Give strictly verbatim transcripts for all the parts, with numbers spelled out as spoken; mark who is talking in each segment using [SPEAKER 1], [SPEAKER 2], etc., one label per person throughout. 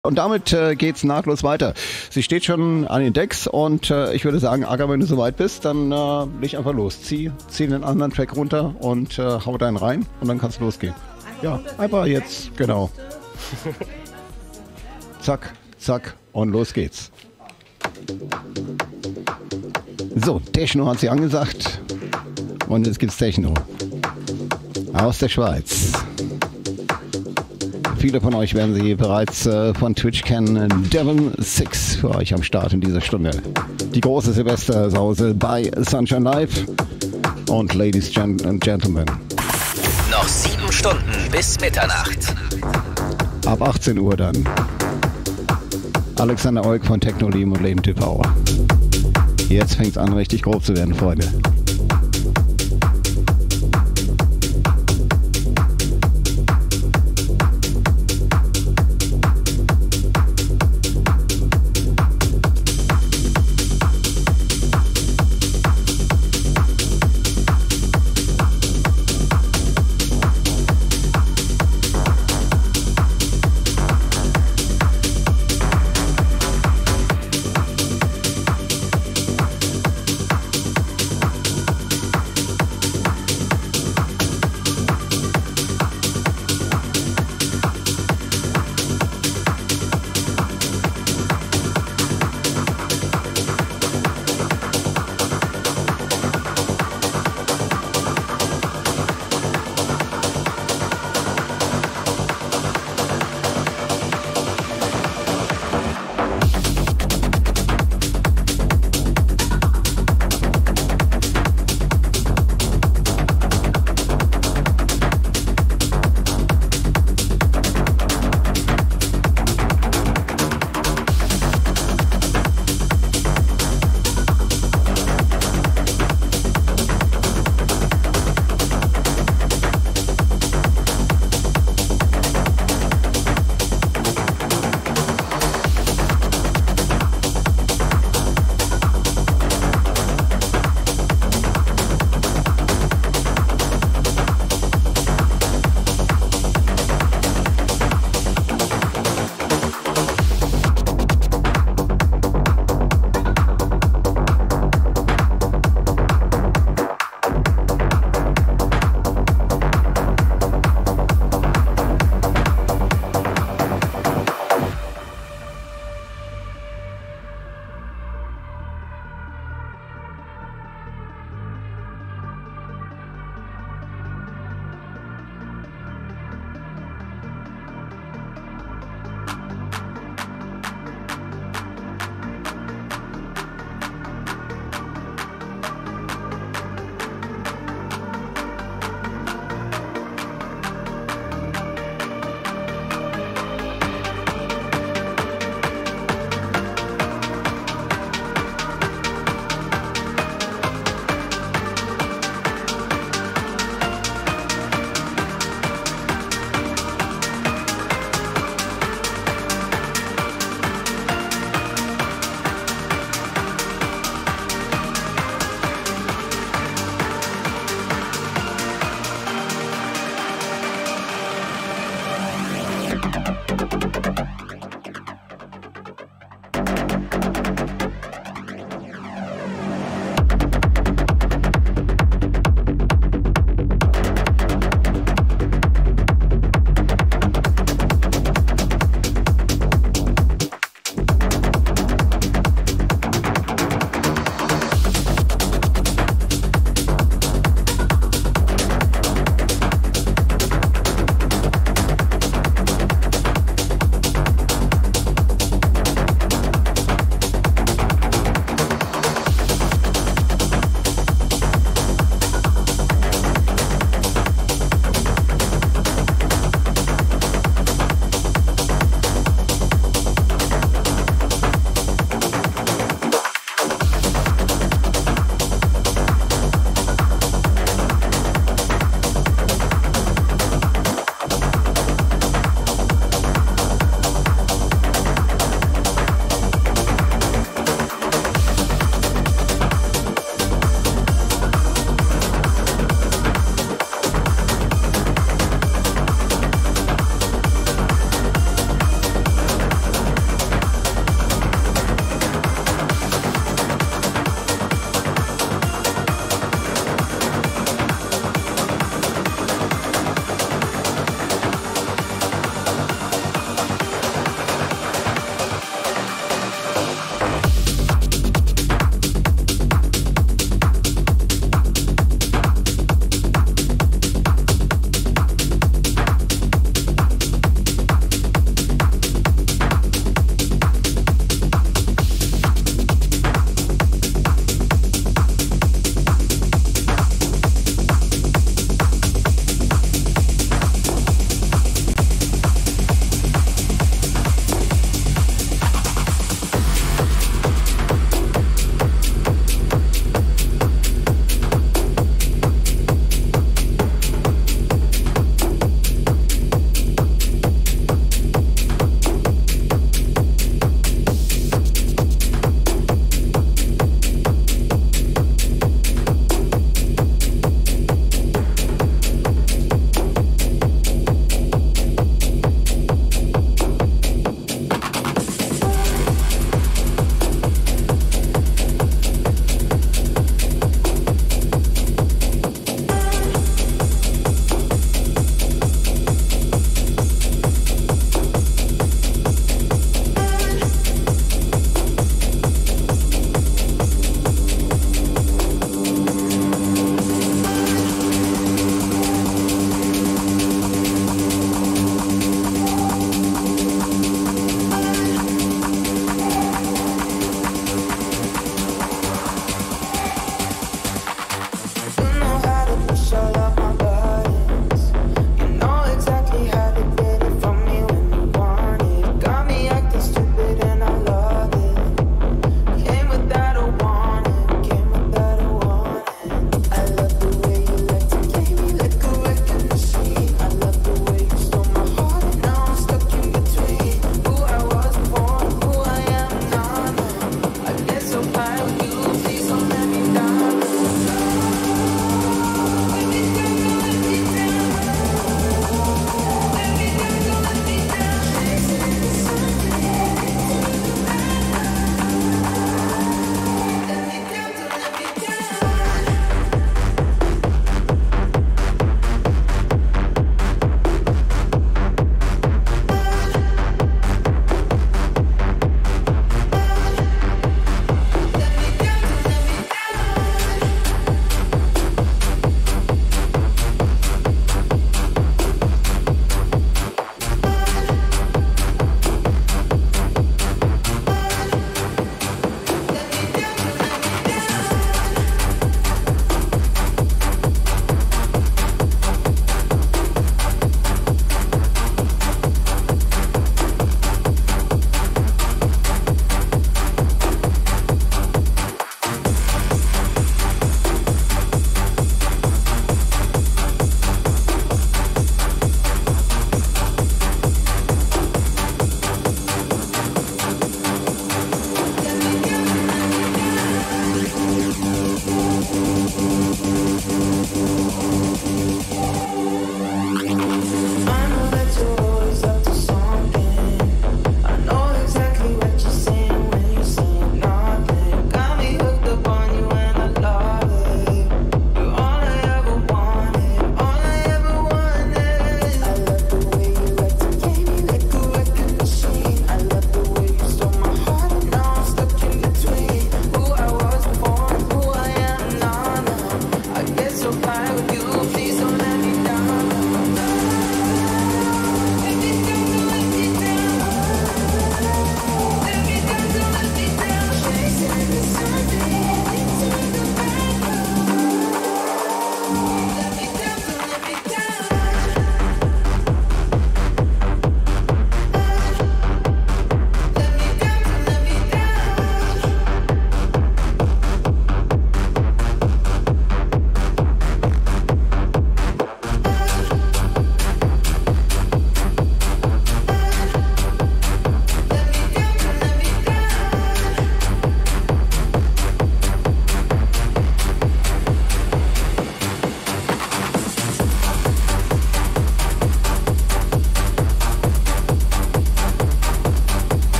[SPEAKER 1] Und damit äh, geht's nahtlos weiter. Sie steht schon an den Decks und äh, ich würde sagen, Aga, wenn du soweit bist, dann äh, leg einfach los. Zieh, zieh den anderen Track runter und äh, hau deinen rein und dann kann's losgehen. Ja, einfach jetzt, genau. Zack, zack und los geht's. So, Techno hat sie angesagt und jetzt gibt's Techno aus der Schweiz. Viele von euch werden sie bereits äh, von Twitch kennen. Devon Six für euch am Start in dieser Stunde. Die große Silvestersause bei Sunshine Live. Und Ladies and Gentlemen.
[SPEAKER 2] Noch sieben Stunden bis Mitternacht.
[SPEAKER 1] Ab achtzehn Uhr dann. Alexander Olk von Technolim und Leben T V. Jetzt fängt es an, richtig grob zu werden, Freunde.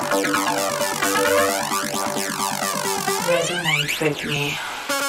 [SPEAKER 3] Resonate with me.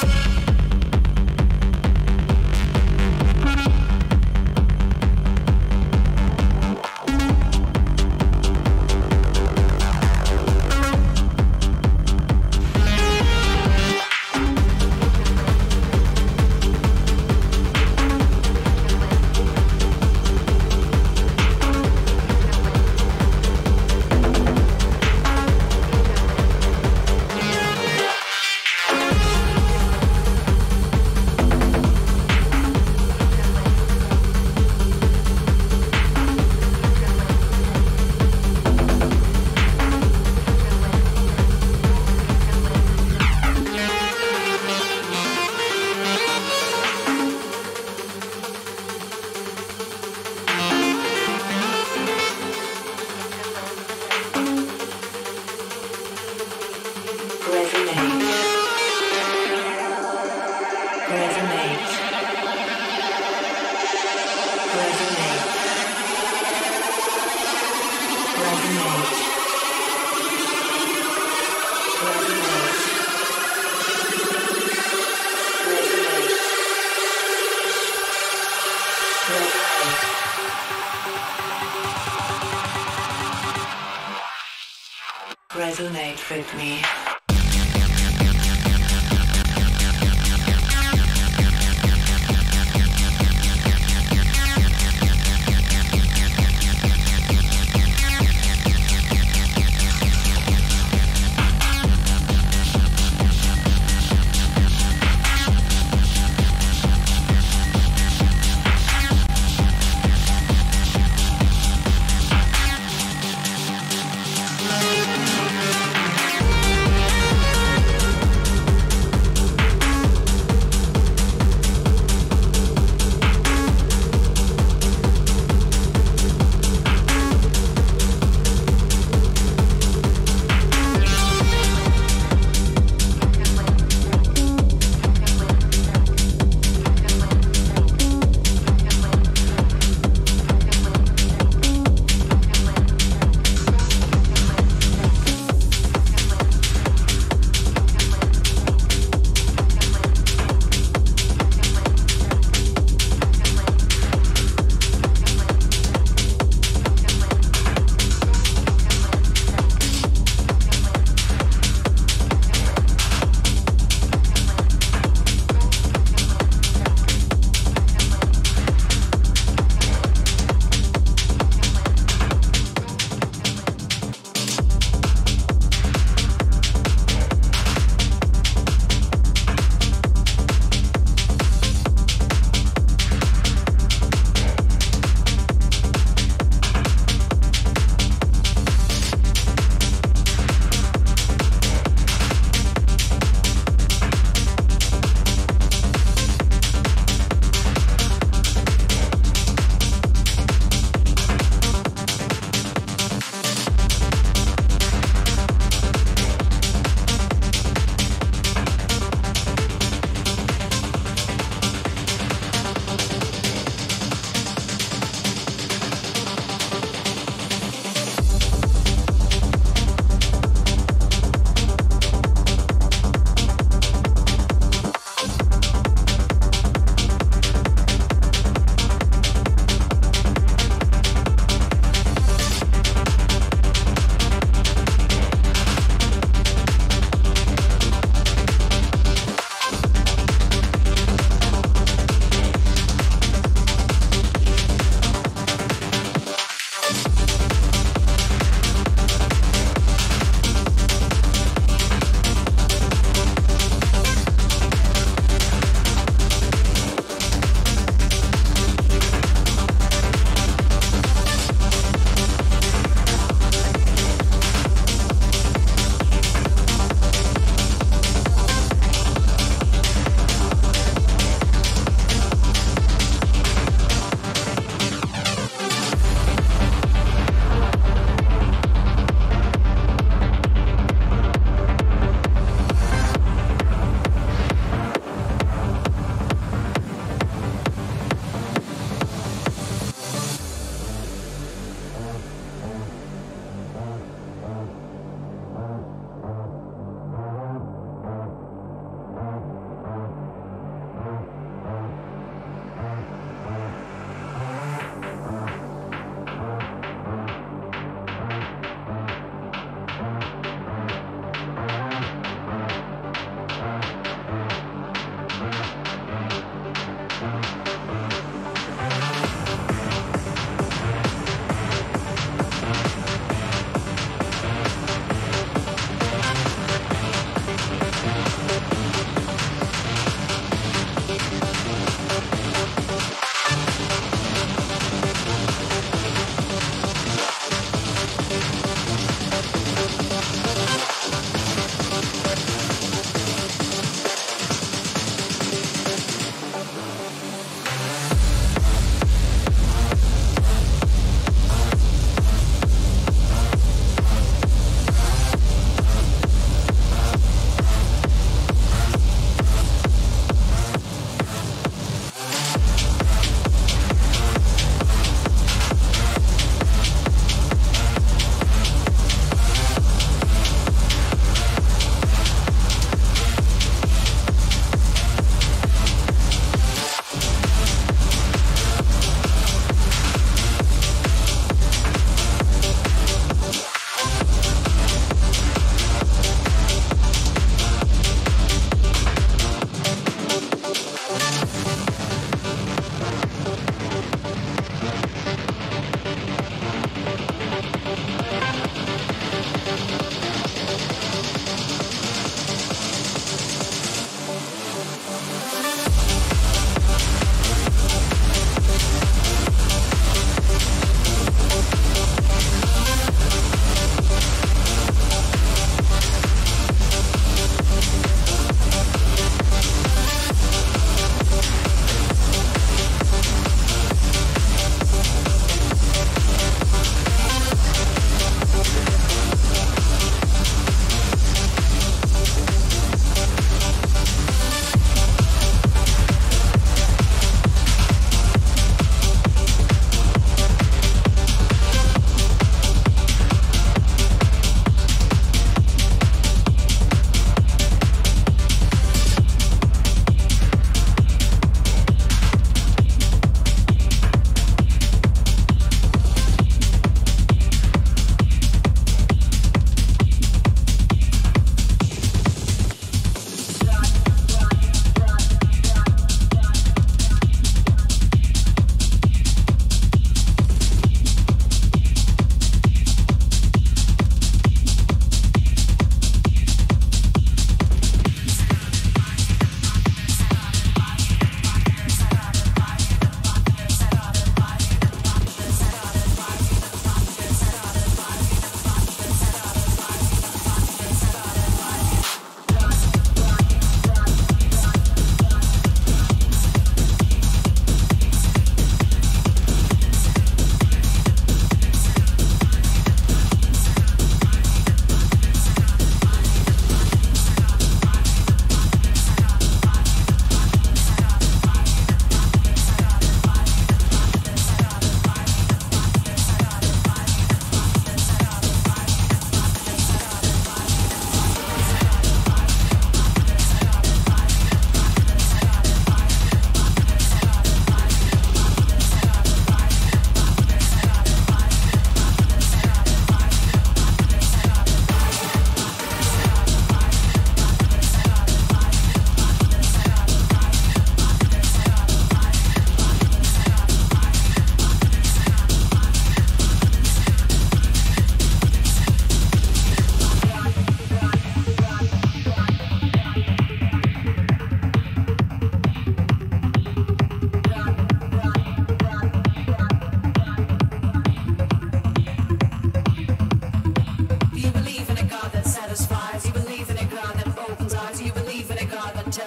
[SPEAKER 3] Resonate with me.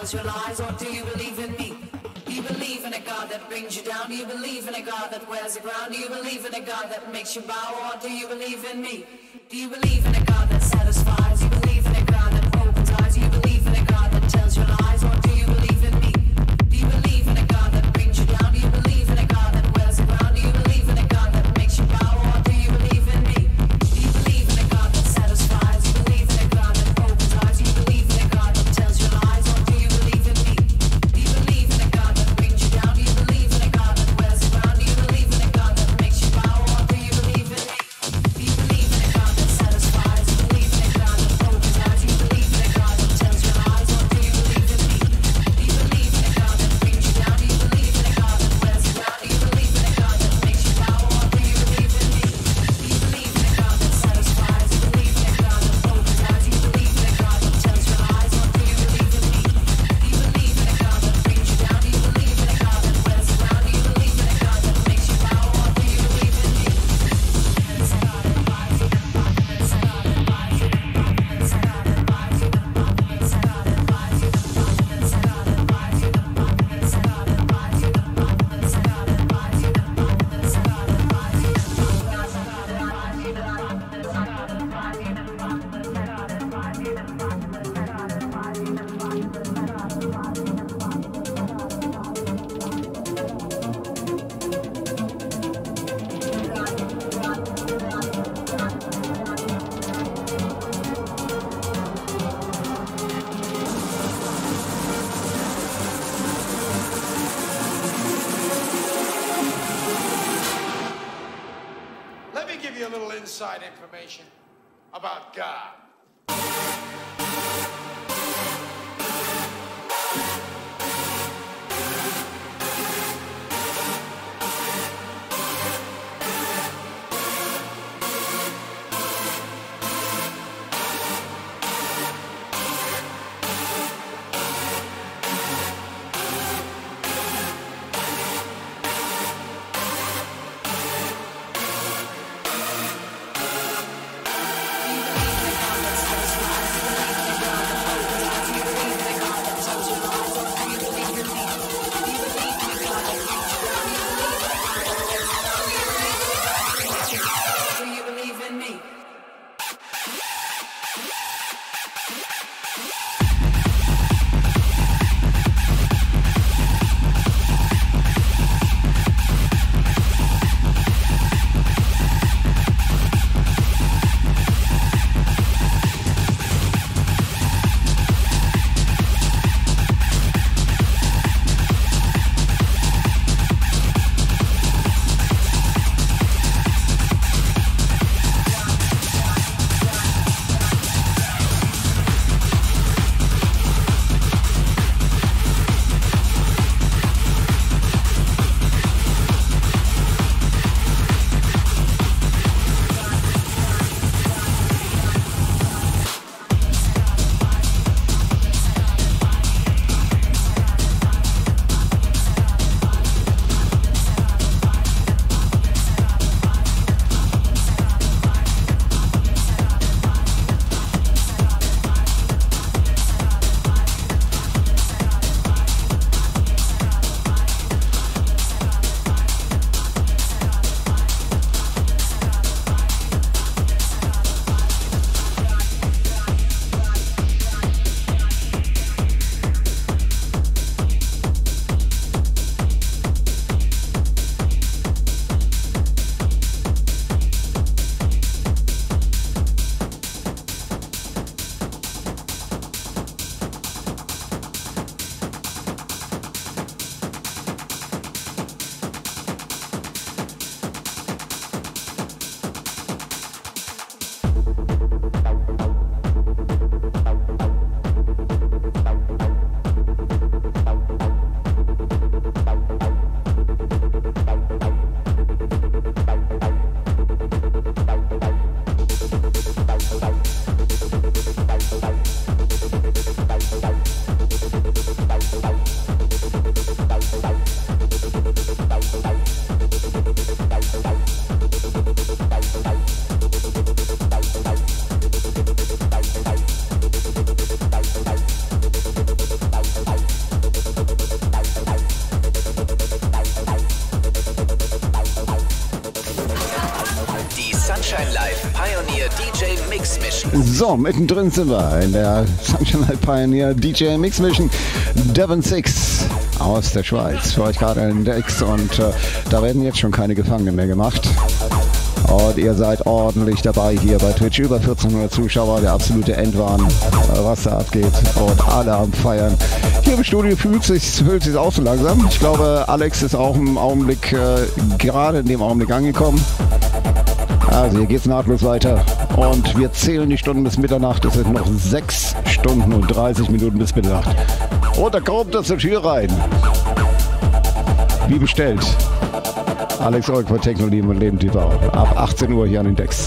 [SPEAKER 3] tells you lies, or do you believe in me? Do you believe in a God that brings you down? Do you believe in a God that wears the ground? Do you believe in a God that makes you bow, or do you believe in me? Do you believe in a God that satisfies? Do you believe in a God that opens eyes? Do you believe in a God that tells you lies, or do you believe in me? Do you believe in a God that brings you down? Do you believe in a God that wears the ground? Do you believe in a God that makes you bow, or do you believe in me? Do you believe in a God that satisfies? Do you believe in a God that opens eyes? Do you believe in a God that tells you lies, or do you believe in me? Do you believe in a God that brings you down? Do you believe in a God that wears the ground? Do you believe in a God that makes you bow, or do you believe in me? Do you believe in a God that satisfies? Do you believe in a God that opens eyes? Do you believe in a God that tells you lies, or do you believe in me? Do you believe in a God that brings you down? Do you believe in a God that wears the ground? Do you believe in a God that makes you bow, or do you believe in me? Do you believe in a God that satisfies? Do you believe in a God that opens eyes? Do you believe in a God that tells you lies, or do you believe in me? Do you believe in a God that brings you down? Do you believe in a God that wears the ground? Do you believe in a God that makes you bow, or do you believe in me?
[SPEAKER 4] Let me give you a little inside information about God.
[SPEAKER 3] Do you believe in a God
[SPEAKER 1] So, mittendrin sind wir in der Sunshine Light Pioneer D J Mix Mission. Devon Six aus der Schweiz für euch gerade in Decks und äh, da werden jetzt schon keine Gefangenen mehr gemacht. Und ihr seid ordentlich dabei hier bei Twitch. Über vierzehnhundert Zuschauer, der absolute Endwahn, was da abgeht. Und alle am Feiern. Hier im Studio fühlt sich fühlt sich auch so langsam. Ich glaube, Alex ist auch im Augenblick, äh, gerade in dem Augenblick angekommen. Also hier geht's nahtlos weiter. Und wir zählen die Stunden bis Mitternacht. Es sind noch sechs Stunden und dreißig Minuten bis Mitternacht. Und da kommt das zur Tür rein. Wie bestellt. Alex Olk von Technolieben und Leben T V. Ab achtzehn Uhr hier an den Decks.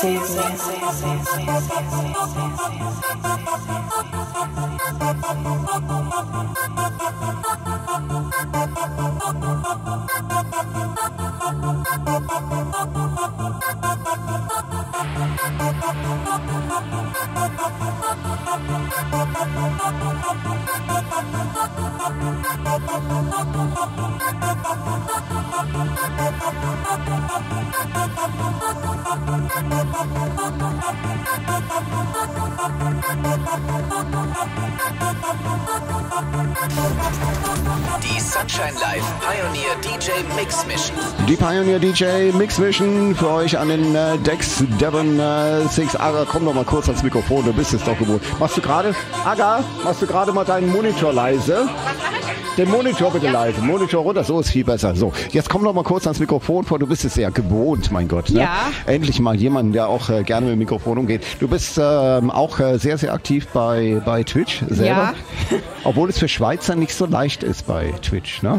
[SPEAKER 2] Die Sunshine Live Pioneer D J Mix Mission.
[SPEAKER 1] Die Pioneer D J Mix Mission für euch an den äh, Decks. Devon äh, Six. Aga, komm doch mal kurz ans Mikrofon, du bist es doch gewohnt. Machst du gerade, Aga, machst du gerade mal deinen Monitor leise? Den Monitor bitte leise. Monitor runter, so ist viel besser. So, jetzt komm doch mal kurz ans Mikrofon vor. Du bist es ja gewohnt, mein Gott. Ne?
[SPEAKER 5] Ja.
[SPEAKER 1] Endlich mal jemanden, der auch äh, gerne mit dem Mikrofon umgeht. Du bist ähm, auch äh, sehr, sehr aktiv bei, bei Twitch selber.
[SPEAKER 5] Ja.
[SPEAKER 1] Obwohl es für Schweizer nicht so leicht ist bei Twitch, ne?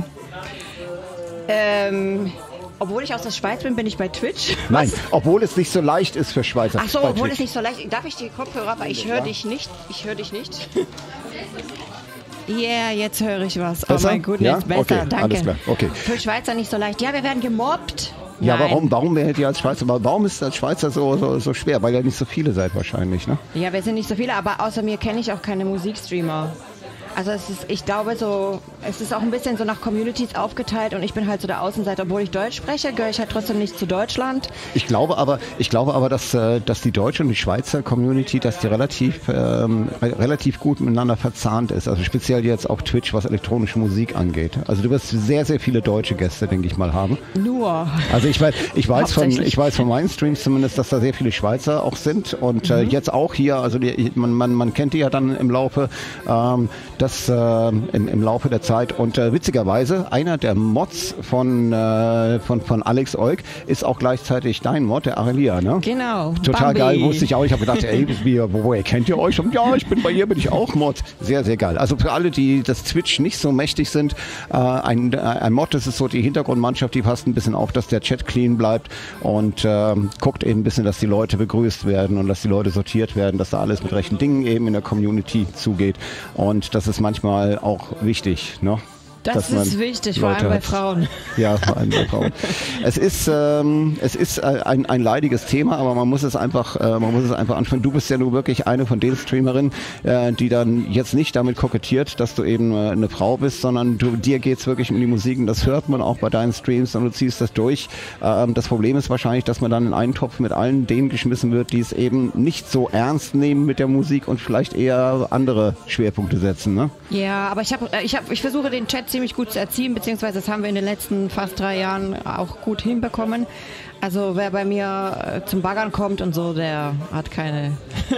[SPEAKER 5] Ähm, obwohl ich aus der Schweiz bin, bin ich bei Twitch.
[SPEAKER 1] Nein, obwohl es nicht so leicht ist für Schweizer.
[SPEAKER 5] Ach so,
[SPEAKER 1] bei
[SPEAKER 5] obwohl
[SPEAKER 1] Twitch.
[SPEAKER 5] es nicht so leicht ist. Darf ich die Kopfhörer, weil ich höre dich nicht. Ich höre dich nicht. Yeah, jetzt höre ich was.
[SPEAKER 1] Besser?
[SPEAKER 5] Oh mein Gott,
[SPEAKER 1] Ja?
[SPEAKER 5] jetzt besser,
[SPEAKER 1] Okay,
[SPEAKER 5] danke.
[SPEAKER 1] alles klar, okay.
[SPEAKER 5] Für Schweizer nicht so leicht. Ja, wir werden gemobbt.
[SPEAKER 1] Ja,
[SPEAKER 5] Nein.
[SPEAKER 1] warum, warum werdet ihr als Schweizer, warum ist es als Schweizer so, so, so schwer? Weil ihr nicht so viele seid wahrscheinlich, ne?
[SPEAKER 5] Ja, wir sind nicht so viele, aber außer mir kenne ich auch keine Musikstreamer. Also es ist, ich glaube so, es ist auch ein bisschen so nach Communities aufgeteilt und ich bin halt so der Außenseiter, obwohl ich Deutsch spreche, gehöre ich halt trotzdem nicht zu Deutschland.
[SPEAKER 1] Ich glaube aber, ich glaube aber, dass, äh, dass die deutsche und die Schweizer Community, dass die relativ, ähm, re- relativ gut miteinander verzahnt ist. Also speziell jetzt auch Twitch, was elektronische Musik angeht. Also du wirst sehr, sehr viele deutsche Gäste, denke ich mal, haben.
[SPEAKER 5] Nur.
[SPEAKER 1] Also ich weiß, ich weiß von,
[SPEAKER 5] Hauptsächlich.
[SPEAKER 1] ich weiß von meinen Streams zumindest, dass da sehr viele Schweizer auch sind und äh, jetzt auch hier, also die, man, man, man kennt die ja dann im Laufe, ähm, das äh, im, im Laufe der Zeit und äh, witzigerweise einer der Mods von, äh, von, von Alex Olk ist auch gleichzeitig dein Mod, der Arelia, ne?
[SPEAKER 5] Genau.
[SPEAKER 1] Total
[SPEAKER 5] Bambi.
[SPEAKER 1] geil, wusste ich auch. Ich habe gedacht, ey, wie, wo, woher kennt ihr euch? Und ja, ich bin bei ihr, bin ich auch Mod. Sehr, sehr geil. Also für alle, die das Twitch nicht so mächtig sind, äh, ein, äh, ein Mod, das ist so die Hintergrundmannschaft, die passt ein bisschen auf, dass der Chat clean bleibt und äh, guckt eben ein bisschen, dass die Leute begrüßt werden und dass die Leute sortiert werden, dass da alles mit rechten Dingen eben in der Community zugeht. Und das ist manchmal auch wichtig, ne?
[SPEAKER 5] Das
[SPEAKER 1] dass man
[SPEAKER 5] ist wichtig, vor
[SPEAKER 1] Leute
[SPEAKER 5] allem bei
[SPEAKER 1] hat.
[SPEAKER 5] Frauen.
[SPEAKER 1] Ja, vor allem bei Frauen. Es ist, ähm, es ist äh, ein, ein leidiges Thema, aber man muss es einfach, äh, man muss es einfach anschauen. Du bist ja nur wirklich eine von den Streamerinnen, äh, die dann jetzt nicht damit kokettiert, dass du eben äh, eine Frau bist, sondern du, dir geht's wirklich um die Musik und das hört man auch bei deinen Streams und du ziehst das durch. Ähm, das Problem ist wahrscheinlich, dass man dann in einen Topf mit allen denen geschmissen wird, die es eben nicht so ernst nehmen mit der Musik und vielleicht eher andere Schwerpunkte setzen, ne?
[SPEAKER 5] Ja, aber ich habe, ich habe, ich versuche den Chat ziemlich gut zu erziehen, beziehungsweise das haben wir in den letzten fast drei Jahren auch gut hinbekommen. Also wer bei mir äh, zum Baggern kommt und so, der hat keine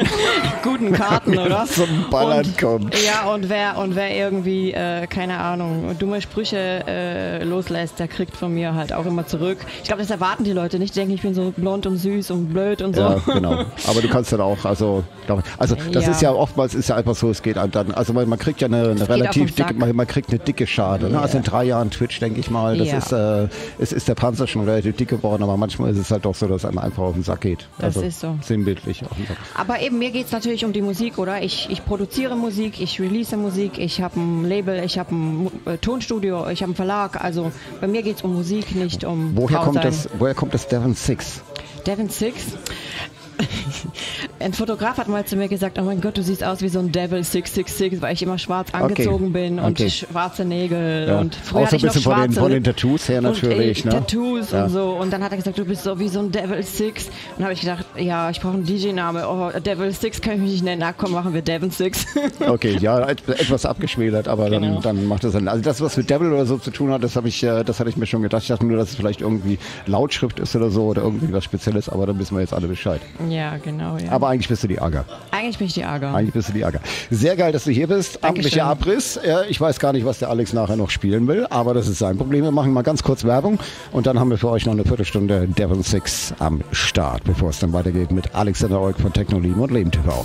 [SPEAKER 5] guten Karten, oder?
[SPEAKER 1] Zum Ballern
[SPEAKER 5] und,
[SPEAKER 1] kommt.
[SPEAKER 5] Ja, und wer und wer irgendwie, äh, keine Ahnung, dumme Sprüche äh, loslässt, der kriegt von mir halt auch immer zurück. Ich glaube, das erwarten die Leute nicht. Die denken, ich bin so blond und süß und blöd und so.
[SPEAKER 1] Ja, genau. Aber du kannst dann auch, also, glaub, also das
[SPEAKER 5] Ja.
[SPEAKER 1] ist ja oftmals ist ja einfach so, es geht einem dann, also man, man kriegt ja eine, eine
[SPEAKER 5] geht auf
[SPEAKER 1] relativ
[SPEAKER 5] den Sack.
[SPEAKER 1] dicke, man, man kriegt eine dicke Schade. Ne?
[SPEAKER 5] Ja.
[SPEAKER 1] Also in drei Jahren Twitch, denke ich mal, das
[SPEAKER 5] Ja.
[SPEAKER 1] ist, äh, es ist der Panzer schon relativ dick geworden, aber manchmal ist es halt doch so, dass einem einfach auf den Sack geht.
[SPEAKER 5] Das
[SPEAKER 1] Also
[SPEAKER 5] ist so.
[SPEAKER 1] sinnbildlich auf den Sack.
[SPEAKER 5] Aber eben, mir geht es natürlich um die Musik, oder? Ich, ich produziere Musik, ich release Musik, ich habe ein Label, ich habe ein Mu- äh, Tonstudio, ich habe einen Verlag. Also bei mir geht es um Musik, nicht um
[SPEAKER 1] Woher
[SPEAKER 5] Frau
[SPEAKER 1] kommt
[SPEAKER 5] sein.
[SPEAKER 1] das, woher kommt das Devon Six?
[SPEAKER 5] Devon Six? Ein Fotograf hat mal zu mir gesagt, oh mein Gott, du siehst aus wie so ein Devil six six six, weil ich immer schwarz angezogen bin und
[SPEAKER 1] Okay.
[SPEAKER 5] schwarze Nägel
[SPEAKER 1] Ja.
[SPEAKER 5] und früher
[SPEAKER 1] Auch
[SPEAKER 5] hatte
[SPEAKER 1] so ein
[SPEAKER 5] ich noch
[SPEAKER 1] bisschen von den,
[SPEAKER 5] schwarze
[SPEAKER 1] von den Tattoos her natürlich.
[SPEAKER 5] und, äh,
[SPEAKER 1] Ne?
[SPEAKER 5] Tattoos
[SPEAKER 1] Ja.
[SPEAKER 5] und so. Und dann hat er gesagt, du bist so wie so ein Devil Six. Und dann habe ich gedacht, ja, ich brauche einen D J-Name. Oh, Devil Six kann ich mich nicht nennen. Na komm, machen wir Devon Six.
[SPEAKER 1] Okay, ja, et- etwas abgeschmälert, aber
[SPEAKER 5] Genau.
[SPEAKER 1] dann, dann macht es Sinn. Also das, was mit Devil oder so zu tun hat, das habe ich, äh, das hatte ich mir schon gedacht. Ich dachte nur, dass es vielleicht irgendwie Lautschrift ist oder so oder irgendwie was Spezielles, aber dann wissen wir jetzt alle Bescheid.
[SPEAKER 5] Ja, genau, ja.
[SPEAKER 1] Aber eigentlich bist du die Aga.
[SPEAKER 5] Eigentlich bin ich die Aga.
[SPEAKER 1] Eigentlich bist du die Aga. Sehr geil, dass du hier bist. Amtlicher Abriss. Äh, Ich weiß gar nicht, was der Alex nachher noch spielen will, aber das ist sein Problem. Wir machen mal ganz kurz Werbung und dann haben wir für euch noch eine Viertelstunde Devon Six am Start, bevor es dann weitergeht mit Alexander Olk von Technolieben und Leben T V.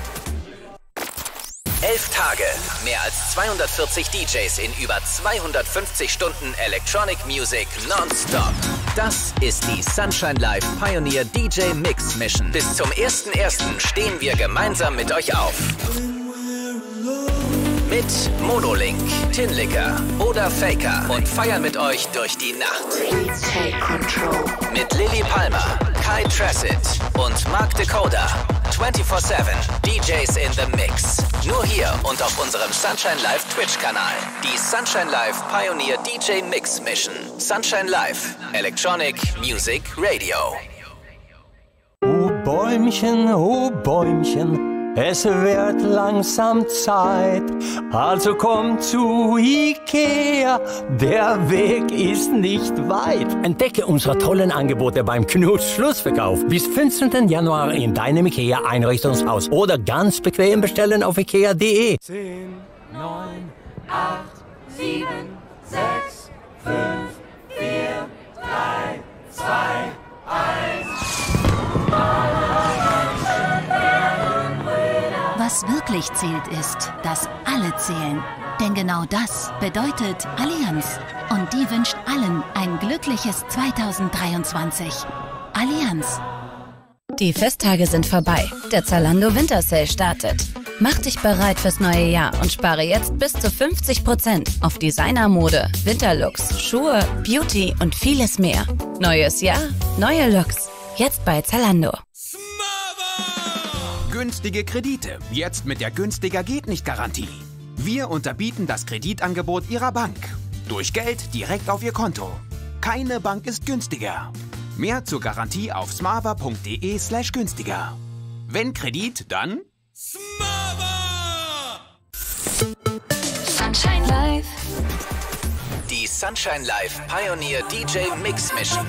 [SPEAKER 2] Elf Tage, mehr als zweihundertvierzig D Js in über zweihundertfünfzig Stunden Electronic Music nonstop. Das ist die Sunshine Live Pioneer D J Mix Mission. Bis zum ersten ersten stehen wir gemeinsam mit euch auf. Mit Monolink, Tinlicker oder Faker und feiern mit euch durch die Nacht. Mit Lily Palmer, Kai Tracid und Mark Dakota. vierundzwanzig sieben D Js in the Mix. Nur hier und auf unserem Sunshine Live Twitch-Kanal. Die Sunshine Live Pioneer D J Mix Mission. Sunshine Live, Electronic Music Radio.
[SPEAKER 6] Oh Bäumchen, oh Bäumchen, es wird langsam Zeit. Also komm zu Ikea, der Weg ist nicht weit. Entdecke unsere tollen Angebote beim Knut-Schlussverkauf bis fünfzehnten Januar in deinem Ikea-Einrichtungshaus oder ganz bequem bestellen auf ikea punkt de. zehn, neun, acht, sieben, sechs, fünf, vier, drei, zwei, eins.
[SPEAKER 7] Was wirklich zählt ist, dass alle zählen. Denn genau das bedeutet Allianz. Und die wünscht allen ein glückliches zweitausenddreiundzwanzig. Allianz.
[SPEAKER 8] Die Festtage sind vorbei. Der Zalando Winter Sale startet. Mach dich bereit fürs neue Jahr und spare jetzt bis zu fünfzig Prozent auf Designermode, Winterlooks, Schuhe, Beauty und vieles mehr. Neues Jahr, neue Looks. Jetzt bei Zalando.
[SPEAKER 9] Günstige Kredite, jetzt mit der Günstiger geht nicht Garantie. Wir unterbieten das Kreditangebot Ihrer Bank. Durch Geld direkt auf Ihr Konto. Keine Bank ist günstiger. Mehr zur Garantie auf smava punkt de slash günstiger. Wenn Kredit, dann Smava!
[SPEAKER 2] Sunshine Live. Die Sunshine Live Pioneer D J Mix Mission.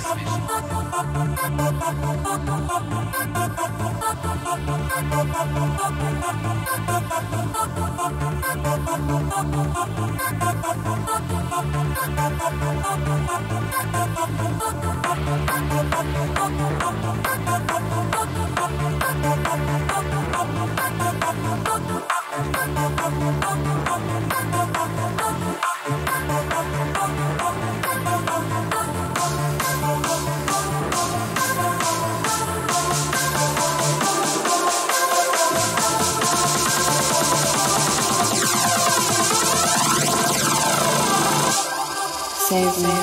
[SPEAKER 3] Save me.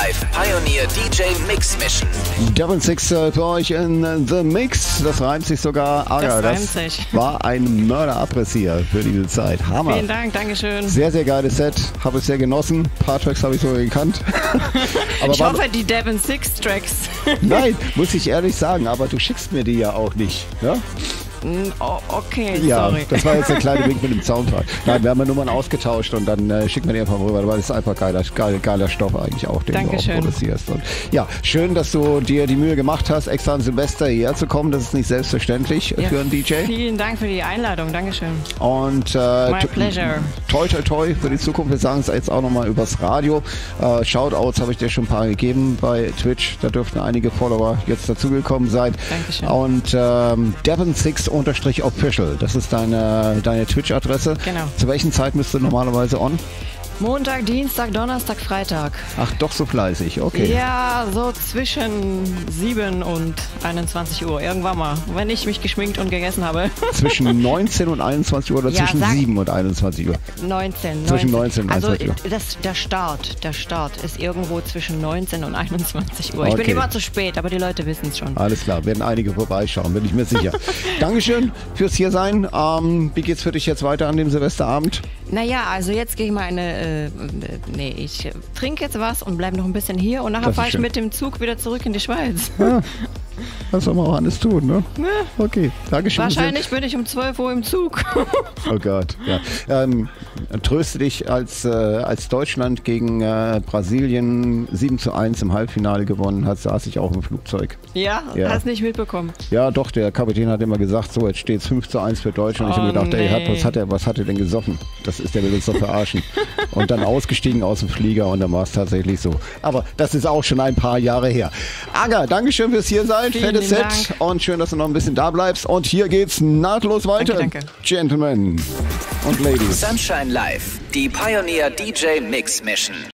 [SPEAKER 2] Live Pioneer D J Mix Mission.
[SPEAKER 1] Devon Six äh, für euch in The Mix. Das reimt sich sogar. Aga,
[SPEAKER 5] das reimt
[SPEAKER 1] das
[SPEAKER 5] sich.
[SPEAKER 1] War ein Mörderabriss hier für diese Zeit. Hammer.
[SPEAKER 5] Vielen Dank, Dankeschön.
[SPEAKER 1] Sehr, sehr geiles Set. Habe es sehr genossen. Ein paar Tracks habe ich sogar gekannt. Aber
[SPEAKER 5] ich
[SPEAKER 1] war-
[SPEAKER 5] hoffe, die Devon Six Tracks.
[SPEAKER 1] Nein, muss ich ehrlich sagen, aber du schickst mir die ja auch nicht. Ne?
[SPEAKER 5] Mm, oh, okay,
[SPEAKER 1] Ja,
[SPEAKER 5] sorry.
[SPEAKER 1] das war jetzt der kleine Wink mit dem Soundfall. Nein, wir haben ja Nummern ausgetauscht und dann äh, schicken wir die einfach rüber, weil das ist einfach geiler, geiler, geiler Stoff eigentlich auch, den
[SPEAKER 5] Dankeschön.
[SPEAKER 1] du auch produzierst. Und ja, schön, dass du dir die Mühe gemacht hast, extra an Silvester hierher zu kommen. Das ist nicht selbstverständlich
[SPEAKER 5] Ja,
[SPEAKER 1] für einen D J.
[SPEAKER 5] Vielen Dank für die Einladung, Dankeschön.
[SPEAKER 1] Und äh,
[SPEAKER 5] My
[SPEAKER 1] t-
[SPEAKER 5] pleasure.
[SPEAKER 1] toi, toi, toi für die Zukunft. Wir sagen es jetzt auch nochmal übers Radio. Äh, Shoutouts habe ich dir schon ein paar gegeben bei Twitch. Da dürften einige Follower jetzt dazugekommen sein.
[SPEAKER 5] Dankeschön.
[SPEAKER 1] Und ähm, Devon Six Official. Das ist deine, deine Twitch-Adresse.
[SPEAKER 5] Genau.
[SPEAKER 1] Zu welchen Zeit bist du normalerweise on?
[SPEAKER 5] Montag, Dienstag, Donnerstag, Freitag.
[SPEAKER 1] Ach, doch so fleißig. Okay.
[SPEAKER 5] Ja, so zwischen sieben und einundzwanzig Uhr. Irgendwann mal, wenn ich mich geschminkt und gegessen habe.
[SPEAKER 1] Zwischen neunzehn und einundzwanzig Uhr oder
[SPEAKER 5] Ja,
[SPEAKER 1] zwischen
[SPEAKER 5] sag-
[SPEAKER 1] sieben und einundzwanzig Uhr?
[SPEAKER 5] neunzehn.
[SPEAKER 1] Zwischen neunzehn und
[SPEAKER 5] Also
[SPEAKER 1] einundzwanzig Uhr.
[SPEAKER 5] das, der Start, der Start ist irgendwo zwischen neunzehn und einundzwanzig Uhr. Ich
[SPEAKER 1] Okay.
[SPEAKER 5] bin immer zu spät, aber die Leute wissen es schon.
[SPEAKER 1] Alles klar, werden einige vorbeischauen, bin ich mir sicher. Dankeschön fürs Hiersein. Ähm, wie geht's für dich jetzt weiter an dem Silvesterabend?
[SPEAKER 5] Naja, also jetzt gehe ich mal eine, äh, nee, ich äh, trinke jetzt was und bleibe noch ein bisschen hier und nachher
[SPEAKER 1] Das ist
[SPEAKER 5] fahre ich
[SPEAKER 1] schön.
[SPEAKER 5] mit dem Zug wieder zurück in die Schweiz.
[SPEAKER 1] Ja, was soll man auch alles tun, ne? Okay, Dankeschön.
[SPEAKER 5] Wahrscheinlich bin ich um zwölf Uhr im Zug.
[SPEAKER 1] Oh Gott, ja. Ähm, tröste dich, als, äh, als Deutschland gegen äh, Brasilien sieben zu eins im Halbfinale gewonnen hat, saß ich auch im Flugzeug.
[SPEAKER 5] Ja,
[SPEAKER 1] Ja.
[SPEAKER 5] hast nicht mitbekommen.
[SPEAKER 1] Ja, doch, der Kapitän hat immer gesagt, so, jetzt steht es fünf zu eins für Deutschland. Ich
[SPEAKER 5] Oh,
[SPEAKER 1] habe gedacht, ey, hat,
[SPEAKER 5] nee.
[SPEAKER 1] was, hat er, was hat er denn gesoffen? Das ist, der will uns doch verarschen. Und dann ausgestiegen aus dem Flieger und dann war es tatsächlich so. Aber das ist auch schon ein paar Jahre her. Aga, Dankeschön fürs Hiersein,
[SPEAKER 5] Vielen
[SPEAKER 1] fettes Set
[SPEAKER 5] Dank.
[SPEAKER 1] und schön, dass du noch ein bisschen da bleibst. Und hier geht's nahtlos weiter.
[SPEAKER 5] Danke, danke.
[SPEAKER 1] Gentlemen und Ladies.
[SPEAKER 2] Sunshine Live, die Pioneer D J Mix Mission.